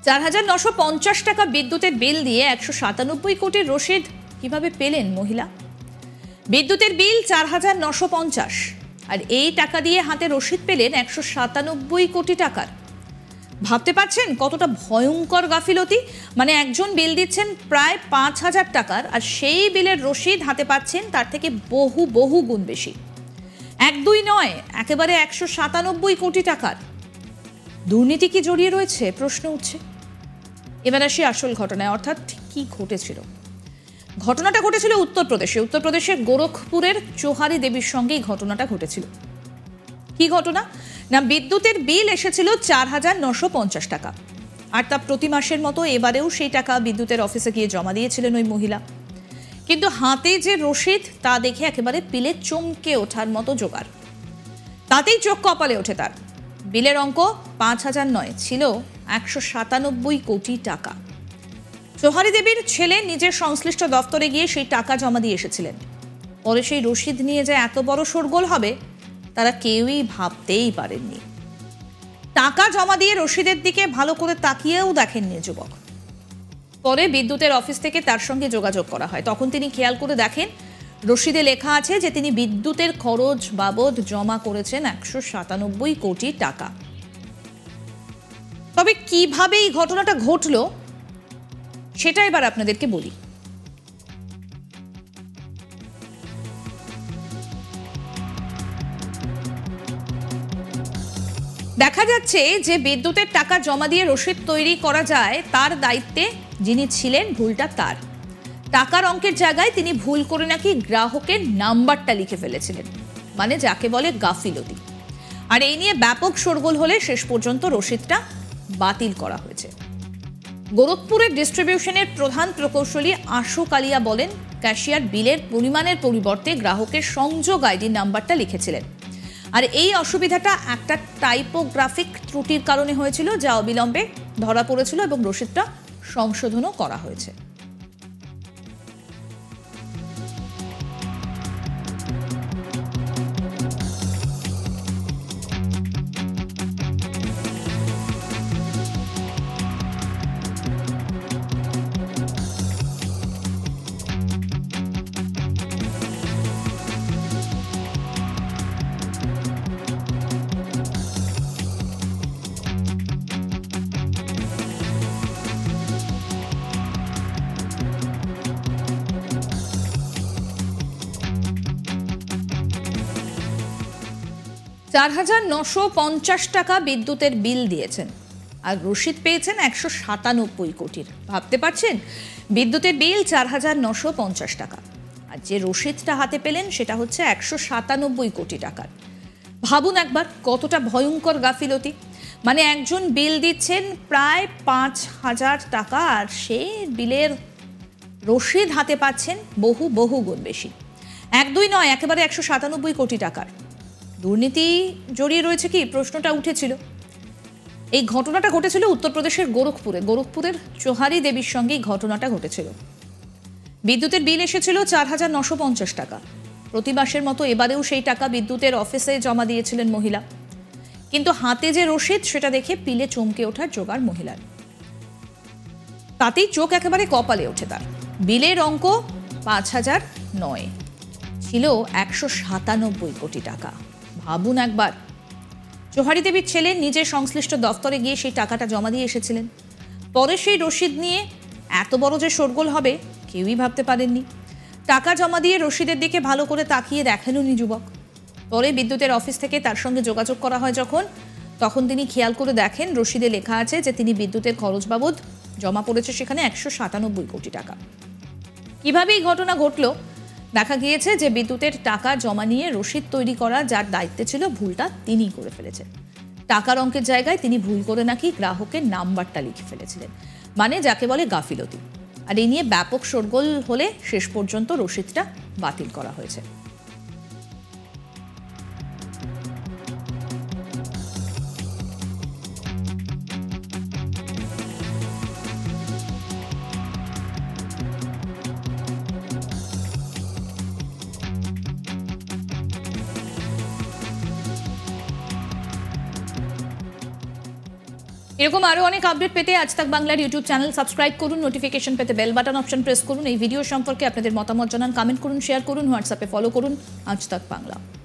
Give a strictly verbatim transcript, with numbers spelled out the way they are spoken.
চার হাজার নশো পঞ্চাশ টাকা বিদ্যুতের বিল দিয়ে একশো সাতানব্বই কোটির রসিদ কিভাবে পেলেন মহিলা? বিদ্যুতের বিল চার হাজার নশো পঞ্চাশ আর এই টাকা দিয়ে হাতে রসিদ পেলেন একশো সাতানব্বই কোটি টাকার। ভাবতে পারছেন কতটা ভয়ঙ্কর গাফিলতি? মানে একজন বিল দিচ্ছেন প্রায় পাঁচ হাজার টাকার আর সেই বিলের রসিদ হাতে পাচ্ছেন তার থেকে বহু বহু গুণ বেশি। এক দুই নয়, একেবারে একশো সাতানব্বই কোটি টাকার। দুর্নীতি কি জড়িয়ে রয়েছে প্রশ্ন উঠছে। এবার আসি আসল ঘটনায়, অর্থাৎ কি ঘটেছিল। ঘটনাটা ঘটেছিল উত্তরপ্রদেশে। উত্তরপ্রদেশের গোরখপুরের চোহারি দেবীর সঙ্গে এই ঘটনাটা ঘটেছিল। কি ঘটনা না, বিদ্যুতের বিল এসেছিল চার হাজার নশো পঞ্চাশ টাকা আর তা প্রতি মাসের মতো এবারেও সেই টাকা বিদ্যুতের অফিসে গিয়ে জমা দিয়েছিলেন ওই মহিলা। কিন্তু হাতে যে রসিদ তা দেখে একেবারে পিলে চমকে ওঠার মতো জোগাড়। তাতেই চোখ কপালে ওঠে তার। বিলের অঙ্ক পাঁচ হাজার নয়, ছিল একশো সাতানব্বই কোটি টাকা। চোহারি দেবীর ছেলে নিজের সংশ্লিষ্ট দফতরে গিয়ে সেই টাকা জমা দিয়ে এসেছিলেন। পরে সেই রসিদ নিয়ে যে এত বড় শোরগোল হবে তারা কেউই ভাবতেই পারেননি। টাকা জমা দিয়ে রসিদের দিকে ভালো করে তাকিয়েও দেখেননি যুবক। পরে বিদ্যুতের অফিস থেকে তার সঙ্গে যোগাযোগ করা হয়। তখন তিনি খেয়াল করে দেখেন রসিদে লেখা আছে যে তিনি বিদ্যুতের খরচ বাবদ জমা করেছেন একশো সাতানব্বই কোটি টাকা। তবে কিভাবে এই ঘটনাটা ঘটল সেটা এবার আপনাদেরকে বলি। দেখা যাচ্ছে যে বিদ্যুতের টাকা জমা দিয়ে রসিদ তৈরি করা যায় তার দায়িত্বে যিনি ছিলেন ভুলটা তার। টাকার অঙ্কের জায়গায় তিনি ভুল করে নাকি গ্রাহকের নাম্বারটা লিখে ফেলেছিলেন, মানে যাকে বলে গাফিলতি। আর এই নিয়ে ব্যাপক শোরগোল হলে শেষ পর্যন্ত রসিদটা বাতিল করা হয়েছে। গোরখপুরের ডিস্ট্রিবিউশনের প্রধান প্রকৌশলী আশু কালিয়া বলেন, ক্যাশিয়ার বিলের পরিমাণের পরিবর্তে গ্রাহকের সংযোগ আইডি নাম্বারটা লিখেছিলেন। আর এই অসুবিধাটা একটা টাইপোগ্রাফিক ত্রুটির কারণে হয়েছিল, যা অবিলম্বে ধরা পড়েছিল এবং রসিদটা সংশোধনও করা হয়েছে। চার হাজার নশো পঞ্চাশ টাকা বিদ্যুতের বিল দিয়েছেন আর রসিদ পেয়েছেন একশো সাতানব্বই কোটির। ভাবতে পারছেন, বিদ্যুতের বিল চার হাজার নশো পঞ্চাশ টাকা আর যে রসিদটা হাতে পেলেন সেটা হচ্ছে একশো সাতানব্বই কোটি টাকার। ভাবুন একবার কতটা ভয়ঙ্কর গাফিলতি। মানে একজন বিল দিচ্ছেন প্রায় পাঁচ হাজার টাকা আর সে বিলের রসিদ হাতে পাচ্ছেন বহু বহু গুণ বেশি। এক দুই নয়, একেবারে একশো সাতানব্বই কোটি টাকার। দুর্নীতি জড়িয়ে রয়েছে কি প্রশ্নটা উঠেছিল। এই ঘটনাটা ঘটেছিল উত্তরপ্রদেশের গোরখপুরে। গোরখপুরের চোহারি দেবীর সঙ্গে এই ঘটনাটা ঘটেছিল। বিদ্যুতের বিল এসেছিল চার হাজার নশো পঞ্চাশ টাকা। প্রতি মাসের মতো এবারেও সেই টাকা বিদ্যুতের অফিসে জমা দিয়েছিলেন মহিলা। কিন্তু হাতে যে রসিদ সেটা দেখে পিলে চমকে ওঠার জোগাড় মহিলার। তাতেই চোখ একেবারে কপালে ওঠে তার। বিলের অঙ্ক পাঁচ হাজার নয়, ছিল একশো সাতানব্বই কোটি টাকা। ভাবুন একবার, চোহারি দেবীর ছেলে নিজের সংশ্লিষ্ট দফতরে গিয়ে সেই টাকাটা জমা দিয়ে এসেছিলেন। পরে সেই রসিদ নিয়ে এত বড় যে শোরগোল হবে কেউই ভাবতে পারেননি। টাকা জমা দিয়ে রসিদের দিকে ভালো করে তাকিয়ে দেখেননি যুবক। পরে বিদ্যুতের অফিস থেকে তার সঙ্গে যোগাযোগ করা হয় যখন, তখন তিনি খেয়াল করে দেখেন রসিদে লেখা আছে যে তিনি বিদ্যুতের খরচ বাবদ জমা পড়েছে সেখানে একশো সাতানব্বই কোটি টাকা। কিভাবে এই ঘটনা ঘটল? দেখা গিয়েছে যে বিদ্যুতের টাকা জমা নিয়ে রসিদ তৈরি করা যার দায়িত্বে ছিল ভুলটা তিনিই করে ফেলেছেন। টাকার অঙ্কের জায়গায় তিনি ভুল করে নাকি গ্রাহকের নাম্বারটা লিখে ফেলেছিলেন, মানে যাকে বলে গাফিলতি। আর এই নিয়ে ব্যাপক শোরগোল হলে শেষ পর্যন্ত রসিদটা বাতিল করা হয়েছে। এরকম আরো অনেক আপডেট পেতে আজ তাক বাংলার ইউটিউব চ্যানেল সাবস্ক্রাইব করুন, নোটিফিকেশন পেতে বেল বাটন অপশন প্রেস করুন। এই ভিডিও সম্পর্কে আপনাদের মতামত জানান, কমেন্ট করুন, শেয়ার করুন, হোয়াটসঅ্যাপে ফলো করুন আজ তাক বাংলা।